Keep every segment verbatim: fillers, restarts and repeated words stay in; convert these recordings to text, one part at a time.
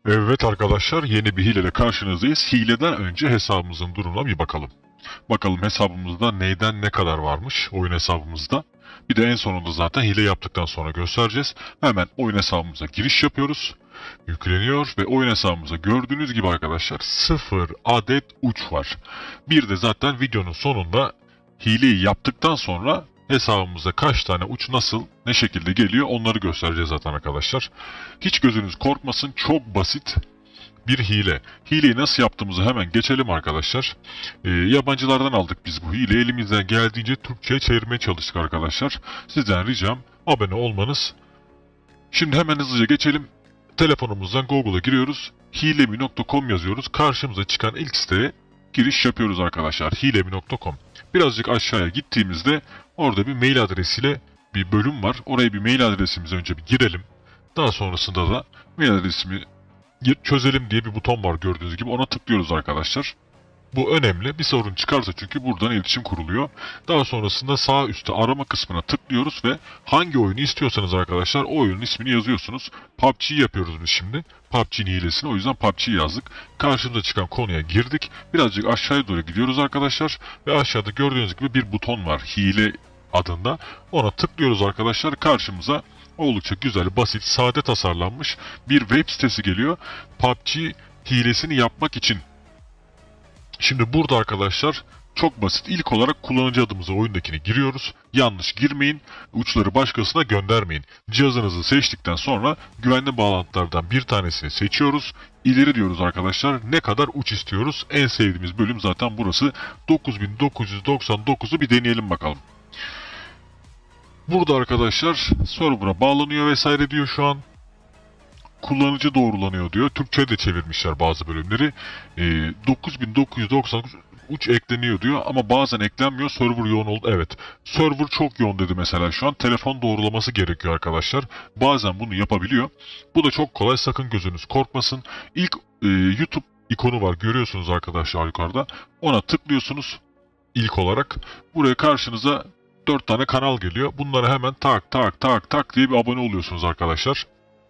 Evet arkadaşlar, yeni bir hileyle karşınızdayız. Hileden önce hesabımızın durumuna bir bakalım. Bakalım hesabımızda neyden ne kadar varmış oyun hesabımızda. Bir de en sonunda zaten hile yaptıktan sonra göstereceğiz. Hemen oyun hesabımıza giriş yapıyoruz. Yükleniyor ve oyun hesabımıza gördüğünüz gibi arkadaşlar sıfır adet uç var. Bir de zaten videonun sonunda hileyi yaptıktan sonra hesabımıza kaç tane uç nasıl, ne şekilde geliyor onları göstereceğiz zaten arkadaşlar. Hiç gözünüz korkmasın, çok basit bir hile. Hileyi nasıl yaptığımızı hemen geçelim arkadaşlar. Ee, yabancılardan aldık biz bu hileyi. Elimizden geldiğince Türkçe'ye çevirmeye çalıştık arkadaşlar. Sizden ricam abone olmanız. Şimdi hemen hızlıca geçelim. Telefonumuzdan Google'a giriyoruz. hilemi nokta com yazıyoruz. Karşımıza çıkan ilk siteye giriş yapıyoruz arkadaşlar. hilemi nokta com. Birazcık aşağıya gittiğimizde orada bir mail adresiyle bir bölüm var. Oraya bir mail adresimizi önce bir girelim. Daha sonrasında da mail adresimi çözelim diye bir buton var gördüğünüz gibi. Ona tıklıyoruz arkadaşlar. Bu önemli. Bir sorun çıkarsa çünkü buradan iletişim kuruluyor. Daha sonrasında sağ üstte arama kısmına tıklıyoruz ve hangi oyunu istiyorsanız arkadaşlar o oyunun ismini yazıyorsunuz. P U B G yapıyoruz biz şimdi. P U B G'nin hilesini, o yüzden P U B G yazdık. Karşımıza çıkan konuya girdik. Birazcık aşağıya doğru gidiyoruz arkadaşlar. Ve aşağıda gördüğünüz gibi bir buton var. Hile adında. Ona tıklıyoruz arkadaşlar. Karşımıza oldukça güzel, basit, sade tasarlanmış bir web sitesi geliyor. P U B G hilesini yapmak için. Şimdi burada arkadaşlar çok basit. İlk olarak kullanıcı adımıza oyundakini giriyoruz. Yanlış girmeyin. Uçları başkasına göndermeyin. Cihazınızı seçtikten sonra güvenli bağlantılardan bir tanesini seçiyoruz. İleri diyoruz arkadaşlar. Ne kadar uç istiyoruz? En sevdiğimiz bölüm zaten burası. dokuz bin dokuz yüz doksan dokuzu bir deneyelim bakalım. Burada arkadaşlar server'a bağlanıyor vesaire diyor şu an. Kullanıcı doğrulanıyor diyor. Türkçe'ye de çevirmişler bazı bölümleri. E, dokuz bin dokuz yüz doksan uç ekleniyor diyor ama bazen eklenmiyor. Server yoğun oldu. Evet. Server çok yoğun dedi mesela şu an. Telefon doğrulaması gerekiyor arkadaşlar. Bazen bunu yapabiliyor. Bu da çok kolay. Sakın gözünüz korkmasın. İlk e, YouTube ikonu var. Görüyorsunuz arkadaşlar yukarıda. Ona tıklıyorsunuz. İlk olarak. Buraya karşınıza dört tane kanal geliyor. Bunlara hemen tak tak tak tak diye bir abone oluyorsunuz arkadaşlar.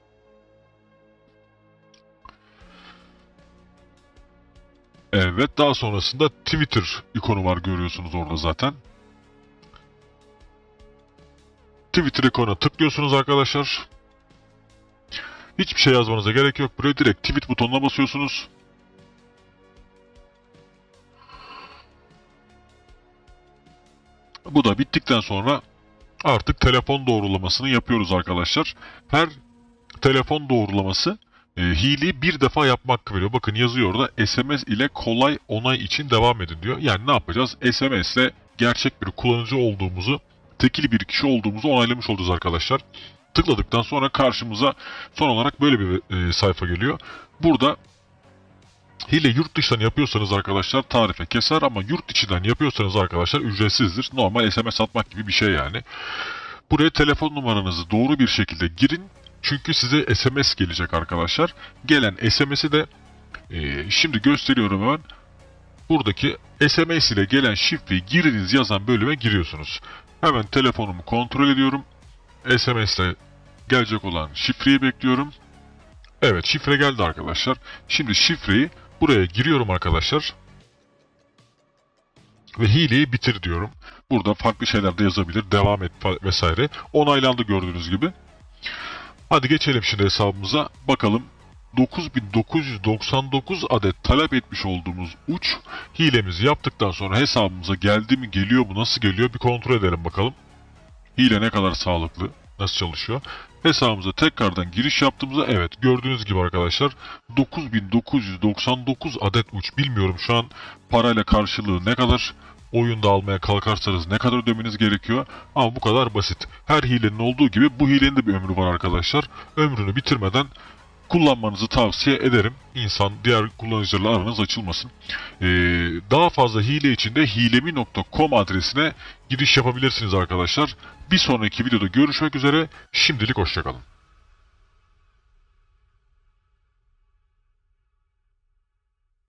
Evet, daha sonrasında Twitter ikonu var, görüyorsunuz orada zaten. Twitter ikonuna tıklıyorsunuz arkadaşlar. Hiçbir şey yazmanıza gerek yok. Buraya direkt tweet butonuna basıyorsunuz. Bu da bittikten sonra artık telefon doğrulamasını yapıyoruz arkadaşlar. Her telefon doğrulaması e, hileyi bir defa yapmak hakkı veriyor. Bakın yazıyor orada, S M S ile kolay onay için devam edin diyor. Yani ne yapacağız? S M S ile gerçek bir kullanıcı olduğumuzu, tekil bir kişi olduğumuzu onaylamış olacağız arkadaşlar. Tıkladıktan sonra karşımıza son olarak böyle bir e, sayfa geliyor. Burada hile yurt dışından yapıyorsanız arkadaşlar tarife keser ama yurt içinden yapıyorsanız arkadaşlar ücretsizdir. Normal S M S atmak gibi bir şey yani. Buraya telefon numaranızı doğru bir şekilde girin. Çünkü size S M S gelecek arkadaşlar. Gelen S M S'i de e, şimdi gösteriyorum hemen. Buradaki S M S ile gelen şifreyi giriniz yazan bölüme giriyorsunuz. Hemen telefonumu kontrol ediyorum. S M S ile gelecek olan şifreyi bekliyorum. Evet, şifre geldi arkadaşlar. Şimdi şifreyi buraya giriyorum arkadaşlar. Ve hileyi bitir diyorum. Burada farklı şeyler de yazabilir. Devam et vesaire. Onaylandı gördüğünüz gibi. Hadi geçelim şimdi hesabımıza. Bakalım dokuz bin dokuz yüz doksan dokuz adet talep etmiş olduğumuz uç hilemizi yaptıktan sonra hesabımıza geldi mi, geliyor mu, nasıl geliyor bir kontrol edelim bakalım. Hile ne kadar sağlıklı, nasıl çalışıyor. Hesabımıza tekrardan giriş yaptığımızda evet gördüğünüz gibi arkadaşlar dokuz bin dokuz yüz doksan dokuz adet uç. Bilmiyorum şu an parayla karşılığı ne kadar. Oyunda almaya kalkarsanız ne kadar ödemeniz gerekiyor. Ama bu kadar basit. Her hilenin olduğu gibi bu hilenin de bir ömrü var arkadaşlar. Ömrünü bitirmeden kullanmanızı tavsiye ederim. İnsan, diğer kullanıcılarla aranız açılmasın. Ee, daha fazla hile için de hilemi nokta com adresine giriş yapabilirsiniz arkadaşlar. Bir sonraki videoda görüşmek üzere. Şimdilik hoşçakalın.